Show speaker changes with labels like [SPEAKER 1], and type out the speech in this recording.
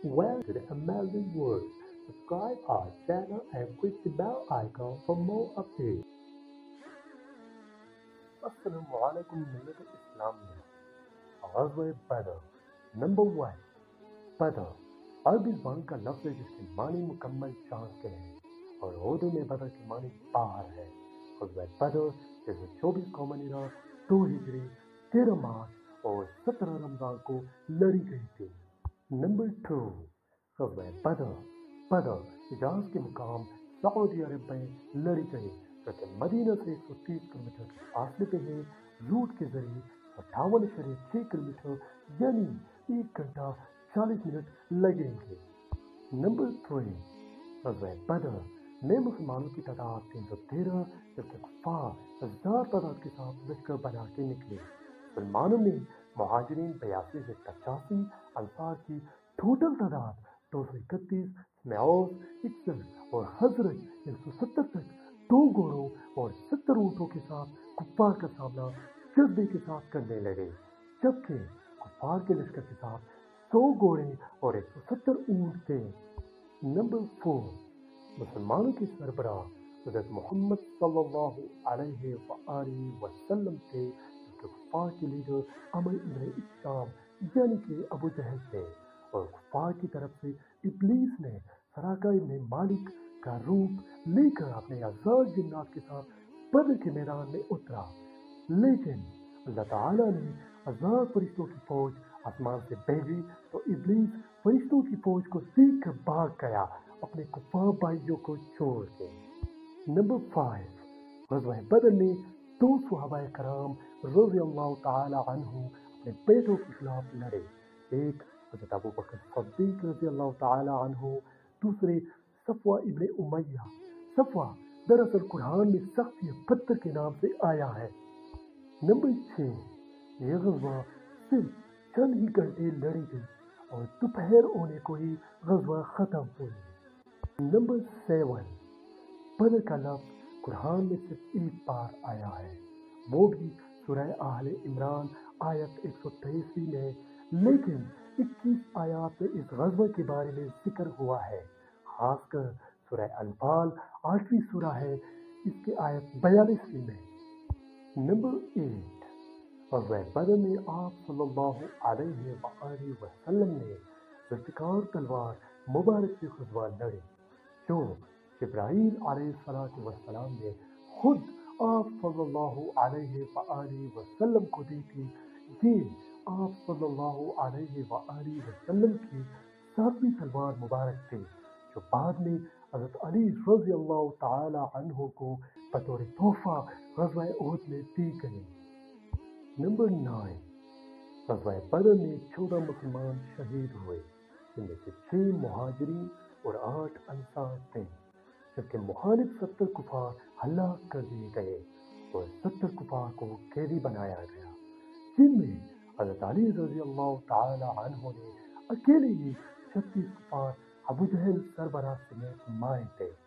[SPEAKER 1] Welcome to the amazing world. Subscribe our channel and click the bell icon for more updates. Assalamu alaikum millat al-Islam में ग़ज़वा बदर number 1 बदर अरबी ज़बान का लफ्ज़ है जिसके मानी मुकम्मल चांद के हैं और उर्दू में बदर की मानी पहाड़ है। ग़ज़वा बदर 124 कौमन इरा 2 हिजरी 13 मार्च और 17 रमज़ान को लड़ी गई थी। नंबर 2 ग़ज़वा बदर बदर हिजाज के मुकाम सऊदी अरब में लड़ी गई जो कि मदीना से 130 किलोमीटर के फासले पे है। रूट के जरिए 58.6 किलोमीटर यानी 1 घंटा 40 मिनट लगेंगे। नंबर 3 ग़ज़वा बदर में मुसलमानों की तादाद 313 जबकि कुफ़ार 1000 तादाद के साथ लश्कर बना के निकले। मुसलमानों में मुहाजिरीन 82 से 85, अंसार की टोटल तादाद 231, मौस 61 और हजरत 170 तक 2 घोड़ों और 70 ऊँटों के साथ कुफ़ार का सामना जज्बे के साथ करने लगे, जबकि कुफ़ार के लश्कर के साथ 100 घोड़े और 170 ऊँट थे। नंबर 4 मुसलमानों के सरबराह हज़रत मोहम्मद सल्लल्लाहु अलैहि वसल्लम थे, जबकि कुफ़ार के लीडर अमर इब्न इस्लाम यानी कि अबू जहल थे और कुफ़ार की तरफ से इब्लीस ने सराका इब्न मालिक का रूप लेकर अपने अज़ार जिन्नात के साथ बदर के मैदान में उतरा, लेकिन अल्लाह ताला ने अज़ार फरिश्तों की फौज आसमान से भेजी तो इब्लीस फरिश्तों की फौज को देख कर भाग गया अपने कुफ़ार भाइयों को छोड़ के। नंबर 5 ग़ज़वा बदर में 2 सहाबाए कराम रज़ियल्लाहु ताला अन्हु अपने बेटों के खिलाफ लड़े। एक हज़रत अबू बकर सिद्दीक़ रज़ियल्लाहु ताला अन्हु, दूसरे सफ़वा इब्न उमैया। सफ़वा दरअसल कुरान में सख्त पत्थर के नाम से आया है। नंबर 6 ये ग़ज़वा सिर्फ चंद ही घंटे लड़ी गई और दोपहर होने को ही ग़ज़वा ख़त्म हुई। नंबर 7 बदर का लफ्ज़ कुरान में सिर्फ एक बार आया है, वो भी सूरह आले इमरान आयत 123 में, लेकिन 21 आयत में इस ग़ज़वा के बारे में जिक्र हुआ है। खासकर सूरह अनफाल 8वीं सूरह है, इसके आयत 42 में। नंबर 8 ग़ज़वा बदर में आप सल्लल्लाहु अलैहि वसल्लम ने ज़ुल्फ़िकार तलवार मुबारक से ग़ज़वा लड़े जो जिब्राईल अलैहिस्सलाम ने खुद आप सल्लल्लाहु अलैहि वसल्लम को दी थी। ये आप सल्लल्लाहु अलैहि वसल्लम की 7वीं तलवार मुबारक थी जो बाद में हज़रत अली रज़ियल्लाहु ताला अन्हु को बतौर तोहफा ग़ज़वा उहद में दी गई। नंबर 9 ग़ज़वा बदर में 14 मुसलमान शहीद हुए, जिनमें से 6 मुहाजिरीन और 8 अंसार थे, जबकि मुखालिफ 70 कुफ़ार हलाक कर दिए गए और 70 कुफ़ार को कैदी बनाया गया, जिनमें हज़रत अली रज़ियल्लाहु ताला अन्हु ने अकेले ही 36 कुफ़ार अबू जहल सरबराह समेत मारे थे।